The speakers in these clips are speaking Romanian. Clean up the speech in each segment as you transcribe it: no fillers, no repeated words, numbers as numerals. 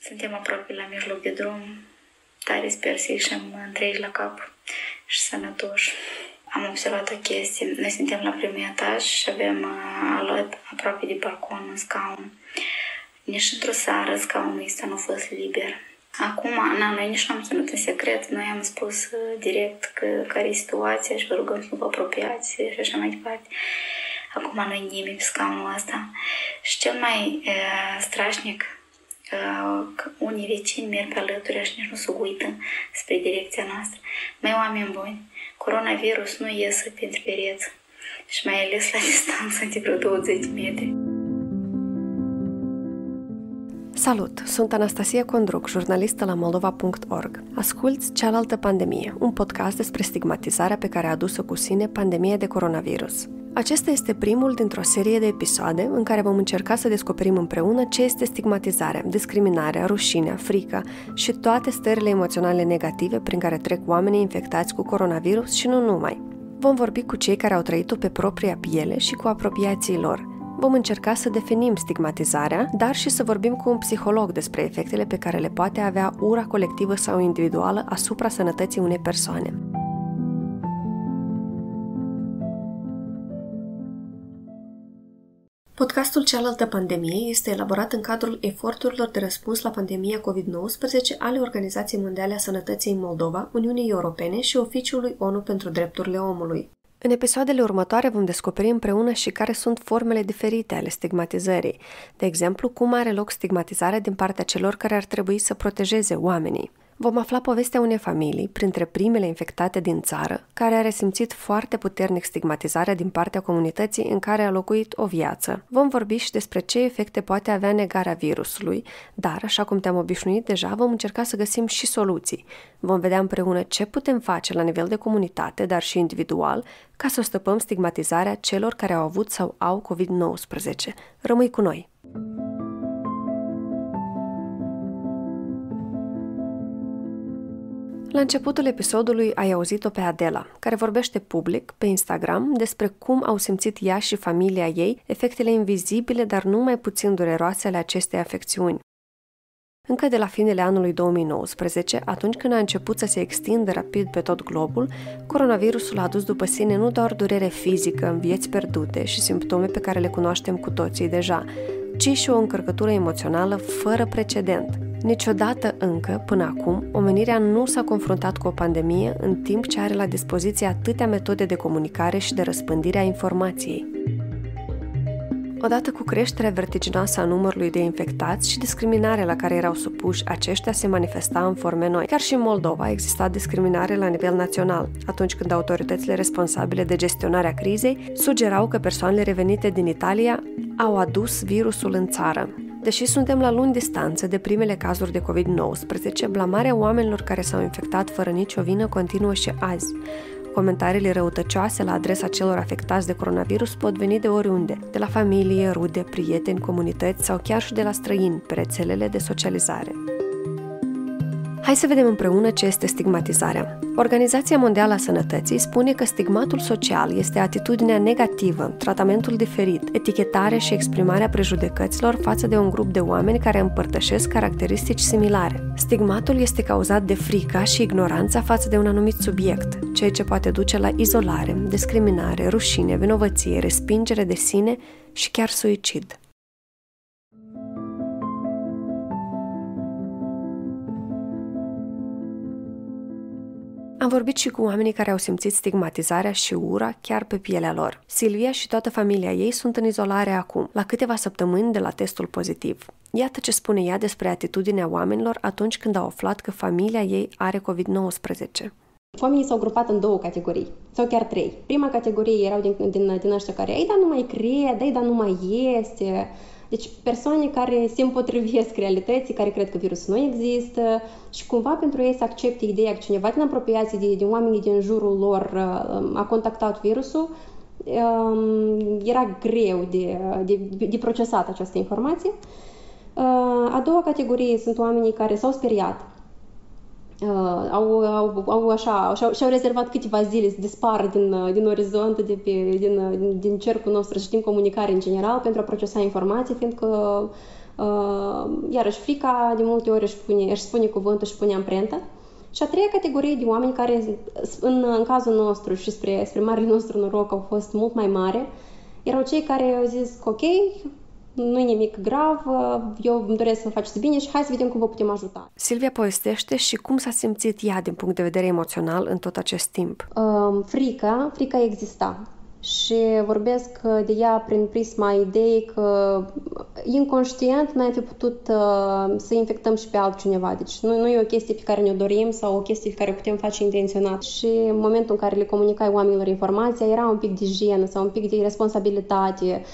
Suntem aproape la mijloc de drum. Tare sper să ieșim întregi la cap și sănătoși. Am observat o chestie. Noi suntem la primul etaj și avem alat aproape de balcon un scaun. Nici într-o seară scaunul ăsta nu a fost liber. Acum, noi nici nu am ținut în secret. Noi am spus direct care e situația și vă rugăm să nu vă apropiați și așa mai departe. Acum noi nimeni pe scaunul ăsta. Și cel mai strașnic, că unii vecini merg pe alături și nici nu se uită spre direcția noastră. Mai oameni buni, coronavirus nu iese printre pereți și mai ales la distanță de vreo 20 metri. Salut! Sunt Anastasia Condruc, jurnalistă la Moldova.org. Asculți Cealaltă pandemie, un podcast despre stigmatizarea pe care a adus-o cu sine pandemia de coronavirus. Acesta este primul dintr-o serie de episoade în care vom încerca să descoperim împreună ce este stigmatizarea, discriminarea, rușinea, frica și toate stările emoționale negative prin care trec oamenii infectați cu coronavirus și nu numai. Vom vorbi cu cei care au trăit-o pe propria piele și cu apropiații lor. Vom încerca să definim stigmatizarea, dar și să vorbim cu un psiholog despre efectele pe care le poate avea ura colectivă sau individuală asupra sănătății unei persoane. Podcastul Cealaltă pandemie este elaborat în cadrul eforturilor de răspuns la pandemia COVID-19 ale Organizației Mondiale a Sănătății în Moldova, Uniunii Europene și Oficiului ONU pentru Drepturile Omului. În episoadele următoare vom descoperi împreună și care sunt formele diferite ale stigmatizării. De exemplu, cum are loc stigmatizarea din partea celor care ar trebui să protejeze oamenii. Vom afla povestea unei familii, printre primele infectate din țară, care a resimțit foarte puternic stigmatizarea din partea comunității în care a locuit o viață. Vom vorbi și despre ce efecte poate avea negarea virusului, dar, așa cum te-am obișnuit deja, vom încerca să găsim și soluții. Vom vedea împreună ce putem face la nivel de comunitate, dar și individual, ca să stăpăm stigmatizarea celor care au avut sau au COVID-19. Rămâi cu noi! La începutul episodului ai auzit-o pe Adela, care vorbește public, pe Instagram, despre cum au simțit ea și familia ei efectele invizibile, dar nu mai puțin dureroase ale acestei afecțiuni. Încă de la finele anului 2019, atunci când a început să se extindă rapid pe tot globul, coronavirusul a adus după sine nu doar durere fizică, vieți pierdute și simptome pe care le cunoaștem cu toții deja, ci și o încărcătură emoțională fără precedent. Niciodată încă, până acum, omenirea nu s-a confruntat cu o pandemie în timp ce are la dispoziție atâtea metode de comunicare și de răspândire a informației. Odată cu creșterea vertiginoasă a numărului de infectați și discriminarea la care erau supuși, aceștia se manifesta în forme noi. Chiar și în Moldova exista discriminare la nivel național, atunci când autoritățile responsabile de gestionarea crizei sugerau că persoanele revenite din Italia au adus virusul în țară. Deși suntem la luni distanță de primele cazuri de COVID-19, blamarea oamenilor care s-au infectat fără nicio vină continuă și azi. Comentariile răutăcioase la adresa celor afectați de coronavirus pot veni de oriunde, de la familie, rude, prieteni, comunități sau chiar și de la străini pe rețelele de socializare. Hai să vedem împreună ce este stigmatizarea. Organizația Mondială a Sănătății spune că stigmatul social este atitudinea negativă, tratamentul diferit, etichetarea și exprimarea prejudecăților față de un grup de oameni care împărtășesc caracteristici similare. Stigmatul este cauzat de frica și ignoranța față de un anumit subiect, ceea ce poate duce la izolare, discriminare, rușine, vinovăție, respingere de sine și chiar suicid. Am vorbit și cu oamenii care au simțit stigmatizarea și ura chiar pe pielea lor. Silvia și toată familia ei sunt în izolare acum, la câteva săptămâni de la testul pozitiv. Iată ce spune ea despre atitudinea oamenilor atunci când au aflat că familia ei are COVID-19. Oamenii s-au grupat în două categorii, sau chiar trei. Prima categorie erau din ăștia care, ei, dar nu mai cred, ei, dar nu mai este. Deci persoane care se împotrivesc realității, care cred că virusul nu există și cumva pentru ei să accepte ideea că cineva din apropiații, din oamenii din jurul lor a contactat virusul, era greu de procesat această informație. A doua categorie sunt oamenii care s-au speriat, și-au rezervat câteva zile să dispară din orizont, din cercul nostru, să știm comunicare în general, pentru a procesa informații, fiindcă Iarăși, frica de multe ori își spune cuvântul, își pune amprentă. Și a treia categorie de oameni care, în cazul nostru și spre marele nostru noroc, au fost mult mai mare, erau cei care au zis că ok, nu e nimic grav, eu îmi doresc să faceți bine și hai să vedem cum vă putem ajuta. Silvia povestește și cum s-a simțit ea din punct de vedere emoțional în tot acest timp. Frica exista. Și vorbesc de ea prin prisma ideii că inconștient noi am fi putut să infectăm și pe altcineva. Deci nu e o chestie pe care ne-o dorim sau o chestie pe care o putem face intenționat. Și în momentul în care le comunicai oamenilor informația, era un pic de jenă sau un pic de responsabilitate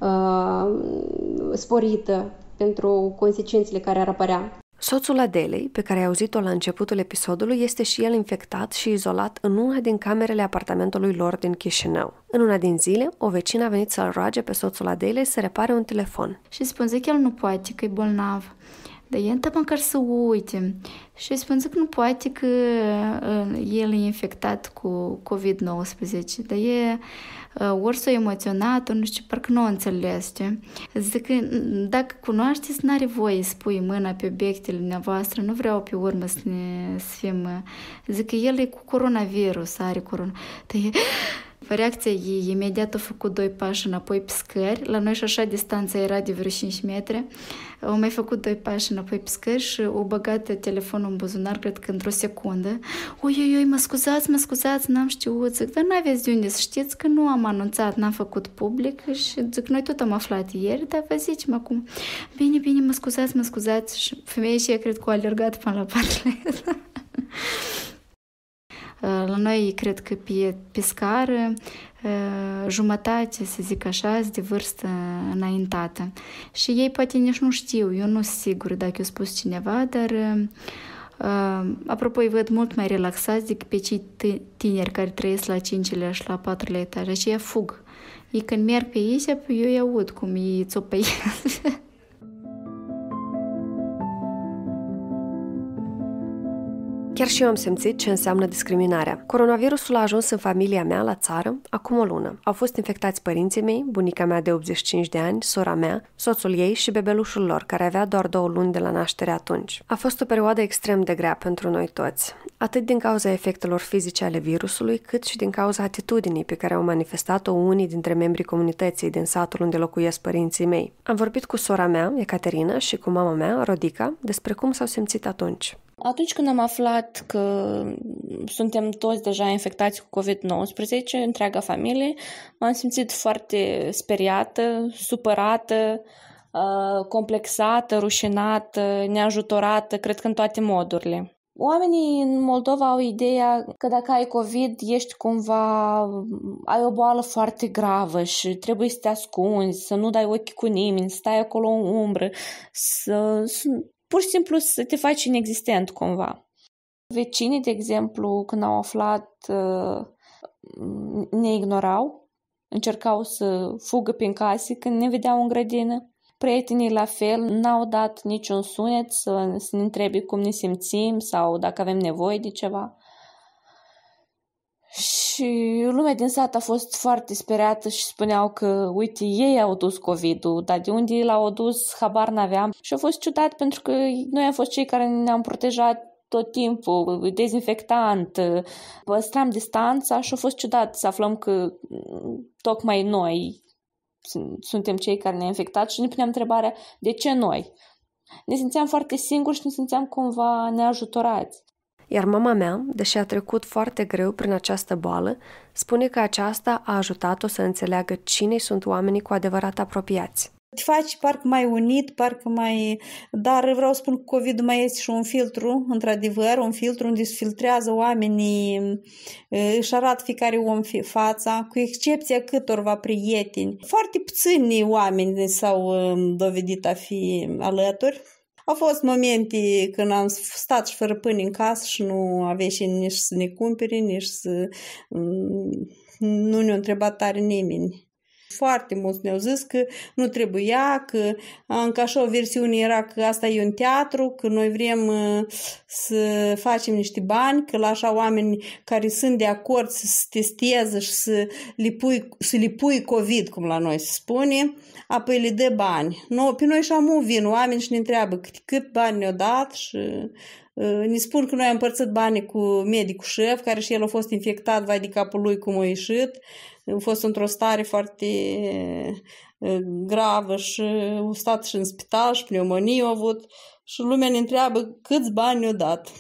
sporită pentru consecințele care ar apărea. Soțul Adelei, pe care ai auzit-o la începutul episodului, este și el infectat și izolat în una din camerele apartamentului lor din Chișinău. În una din zile, o vecină a venit să-l roage pe soțul Adelei să repare un telefon. Și spune că el nu poate, că e bolnav. Dar el măcar să uite. Și spune că nu poate, că el e infectat cu COVID-19. Dar ori s-a emoționat, ori nu știu, parcă nu o înțeles. Zic că dacă cunoașteți, n-are voie să pui mâna pe obiectele dumneavoastră, nu vreau pe urmă să fim... Zic că el e cu coronavirus, are corona. Reacția ei, imediat a făcut 2 pași înapoi pe scări. La noi și așa distanța era de vreo 5 metri. Au mai făcut 2 pași înapoi pe scări și au băgat telefonul în buzunar, cred că într-o secundă. Oi, mă scuzați, n-am știut. Zic, dar n-aveți de unde să știți că nu am anunțat, n-am făcut public și zic, noi tot am aflat ieri, dar vă zicem acum. Bine, mă scuzați. Și femeia și ea cred că a alergat până la parlet. La noi, cred că pe scară, jumătate, să zic așa, de vârstă înaintată. Și ei poate nici nu știu, eu nu sunt sigură dacă eu spus cineva, dar apropo, îi văd mult mai relaxați decât pe cei tineri care trăiesc la 5-lea și la 4-lea etaj. Aceia fug. Ei când merg pe ei, eu îi aud cum ei țopăiesc. Chiar și eu am simțit ce înseamnă discriminarea. Coronavirusul a ajuns în familia mea la țară acum o lună. Au fost infectați părinții mei, bunica mea de 85 de ani, sora mea, soțul ei și bebelușul lor, care avea doar 2 luni de la naștere atunci. A fost o perioadă extrem de grea pentru noi toți, atât din cauza efectelor fizice ale virusului, cât și din cauza atitudinii pe care au manifestat-o unii dintre membrii comunității din satul unde locuiesc părinții mei. Am vorbit cu sora mea, Ecaterina, și cu mama mea, Rodica, despre cum s-au simțit atunci. Atunci când am aflat că suntem toți deja infectați cu COVID-19, întreaga familie, m-am simțit foarte speriată, supărată, complexată, rușinată, neajutorată, cred că în toate modurile. Oamenii în Moldova au ideea că dacă ai COVID, ești cumva, ai o boală foarte gravă și trebuie să te ascunzi, să nu dai ochi cu nimeni, să stai acolo în umbră, pur și simplu să te faci inexistent cumva. Vecinii, de exemplu, când au aflat, ne ignorau, încercau să fugă prin case când ne vedeau în grădină. Prietenii la fel n-au dat niciun sunet să ne întrebe cum ne simțim sau dacă avem nevoie de ceva. Și lumea din sat a fost foarte speriată și spuneau că, uite, ei au dus COVID-ul, dar de unde l-au dus, habar n-aveam. Și a fost ciudat pentru că noi am fost cei care ne-am protejat tot timpul, dezinfectant, păstram distanța și a fost ciudat să aflăm că tocmai noi suntem cei care ne-am infectat și ne puneam întrebarea de ce noi. Ne simțeam foarte singuri și ne simțeam cumva neajutorați. Iar mama mea, deși a trecut foarte greu prin această boală, spune că aceasta a ajutat-o să înțeleagă cine sunt oamenii cu adevărat apropiați. Te faci parcă mai unit, parcă mai... Dar vreau să spun că COVID-ul mai este și un filtru, într-adevăr, un filtru unde se filtrează oamenii, își arată fiecare om fața, cu excepția câtorva prieteni. Foarte puțini oameni s-au dovedit a fi alături. Au fost momente când am stat și fără pâine în casă și nu aveai și nici să ne cumpere, nici să... Nu ne-a întrebat tare nimeni. Foarte mulți ne-au zis că nu trebuia, că încă așa o versiune era că asta e un teatru, că noi vrem să facem niște bani, că la așa oameni care sunt de acord să se testeze și să le pui COVID, cum la noi se spune, apoi le dă bani. Pe noi și-am vin oameni și ne întreabă cât bani ne-au dat și ne spun că noi am împărțit banii cu medicul șef, care și el a fost infectat, vai de capul lui cum a ieșit. A fost într-o stare foarte gravă și a stat și în spital și pneumonie a avut și lumea ne întreabă câți bani ne-au dat.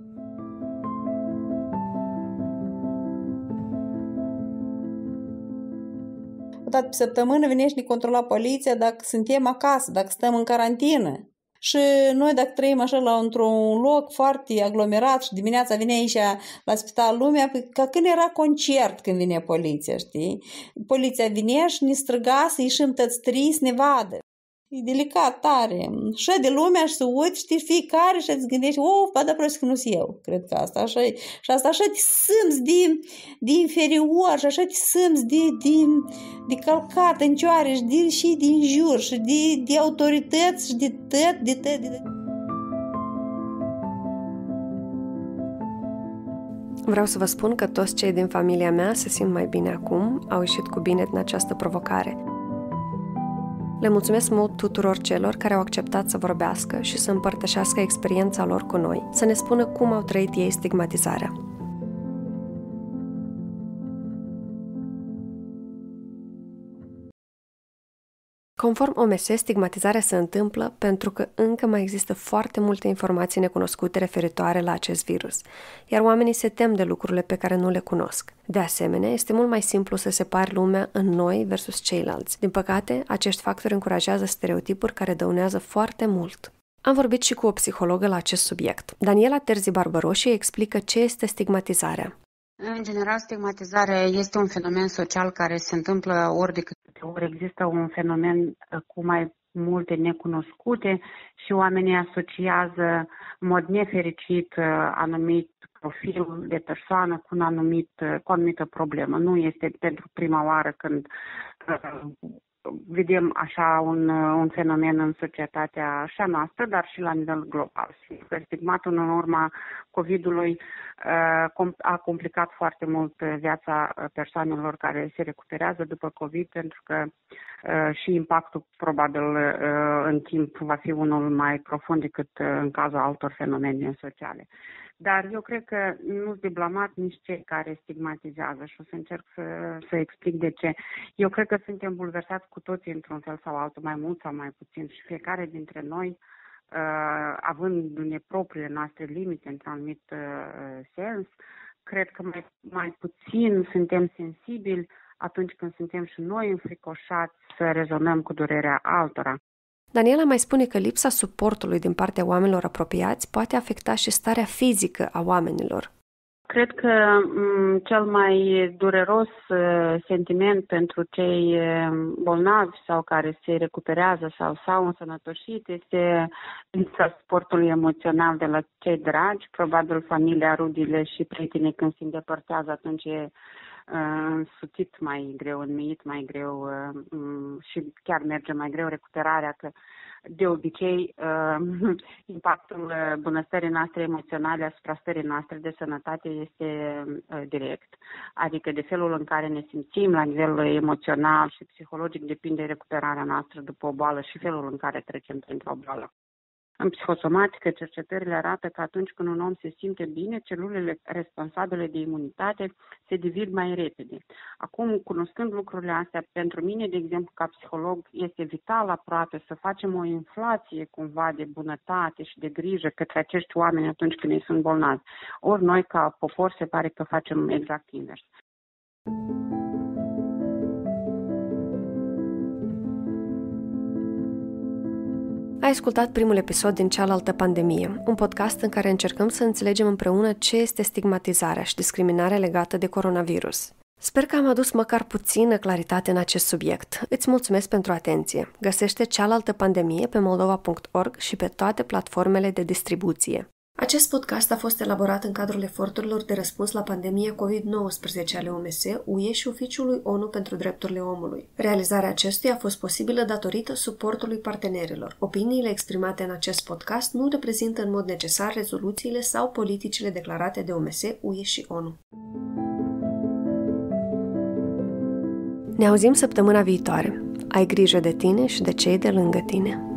O dată pe săptămână vine și ne controla poliția dacă suntem acasă, dacă stăm în carantină. Și noi dacă trăim așa într-un loc foarte aglomerat și dimineața vine aici la spital lumea, ca când era concert când vine poliția, știi? Poliția vine și ne străga să ieșim tăți trei să ne vadă. E delicat, tare. Și de lumea și să uite, știi, fiecare și îți gândești, ba da, prost că nu-s eu. Cred că asta așa e. Și asta așa te simți de inferior și așa te simți de călcat în cioare și din jur și de autorități și de tot. Vreau să vă spun că toți cei din familia mea se simt mai bine acum, au ieșit cu bine din această provocare. Le mulțumesc mult tuturor celor care au acceptat să vorbească și să împărtășească experiența lor cu noi, să ne spună cum au trăit ei stigmatizarea. Conform OMS, stigmatizarea se întâmplă pentru că încă mai există foarte multe informații necunoscute referitoare la acest virus, iar oamenii se tem de lucrurile pe care nu le cunosc. De asemenea, este mult mai simplu să separi lumea în noi versus ceilalți. Din păcate, acești factori încurajează stereotipuri care dăunează foarte mult. Am vorbit și cu o psihologă la acest subiect. Daniela Terzi-Barbaroși explică ce este stigmatizarea. În general, stigmatizarea este un fenomen social care se întâmplă ori de câte ori există un fenomen cu mai multe necunoscute și oamenii asociază în mod nefericit anumit profil de persoană cu o anumită problemă. Nu este pentru prima oară când vedem așa un fenomen în societatea așa noastră, dar și la nivel global. Stigmatul în urma COVID-ului a complicat foarte mult viața persoanelor care se recuperează după COVID, pentru că și impactul probabil în timp va fi unul mai profund decât în cazul altor fenomene sociale. Dar eu cred că nu sunt de blamat nici cei care stigmatizează și o să încerc să explic de ce. Eu cred că suntem bulversați cu toții într-un fel sau altul, mai mult sau mai puțin, și fiecare dintre noi, având propriile noastre limite într-un anumit sens, cred că mai puțin suntem sensibili atunci când suntem și noi înfricoșați să rezonăm cu durerea altora. Daniela mai spune că lipsa suportului din partea oamenilor apropiați poate afecta și starea fizică a oamenilor. Cred că cel mai dureros sentiment pentru cei bolnavi sau care se recuperează sau s-au însănătoșit este lipsa suportului emoțional de la cei dragi, probabil familia, rudile și prietenii când se îndepărtează, atunci e însuțit mai greu, înmiit mai greu și chiar merge mai greu recuperarea, că de obicei impactul bunăstării noastre emoționale asupra stării noastre de sănătate este direct, adică de felul în care ne simțim la nivel emoțional și psihologic depinde recuperarea noastră după o boală și felul în care trecem printr-o boală. În psihosomatică, cercetările arată că atunci când un om se simte bine, celulele responsabile de imunitate se divid mai repede. Acum, cunoscând lucrurile astea, pentru mine, de exemplu, ca psiholog, este vital aproape să facem o inflație cumva de bunătate și de grijă către acești oameni atunci când ei sunt bolnavi. Ori noi, ca popor, se pare că facem exact invers. Ai ascultat primul episod din Cealaltă pandemie, un podcast în care încercăm să înțelegem împreună ce este stigmatizarea și discriminarea legată de coronavirus. Sper că am adus măcar puțină claritate în acest subiect. Îți mulțumesc pentru atenție. Găsește Cealaltă pandemie pe moldova.org și pe toate platformele de distribuție. Acest podcast a fost elaborat în cadrul eforturilor de răspuns la pandemia COVID-19 ale OMS, UE și Oficiului ONU pentru Drepturile Omului. Realizarea acestuia a fost posibilă datorită suportului partenerilor. Opiniile exprimate în acest podcast nu reprezintă în mod necesar rezoluțiile sau politicile declarate de OMS, UE și ONU. Ne auzim săptămâna viitoare. Ai grijă de tine și de cei de lângă tine.